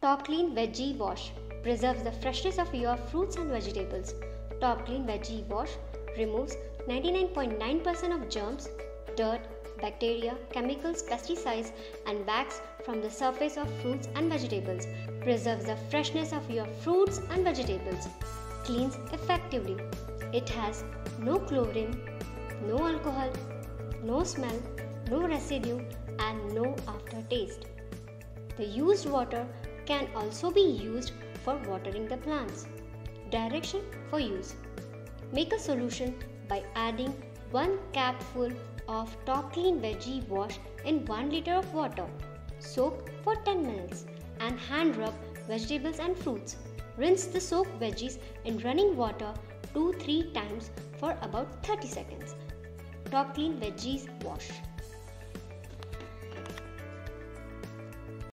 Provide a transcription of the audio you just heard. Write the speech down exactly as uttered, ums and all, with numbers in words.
Top Clean Veggie Wash preserves the freshness of your fruits and vegetables. Top Clean Veggie Wash removes ninety-nine point nine percent of germs, dirt, bacteria, chemicals, pesticides, and wax from the surface of fruits and vegetables. Preserves the freshness of your fruits and vegetables. Cleans effectively. It has no chlorine, no alcohol, no smell, no residue, and no aftertaste. The used water can also be used for watering the plants. Direction for use. Make a solution by adding one capful of Top Clean Veggie Wash in one liter of water. Soak for ten minutes and hand rub vegetables and fruits. Rinse the soaked veggies in running water two to three times for about thirty seconds. Top Clean Veggies Wash.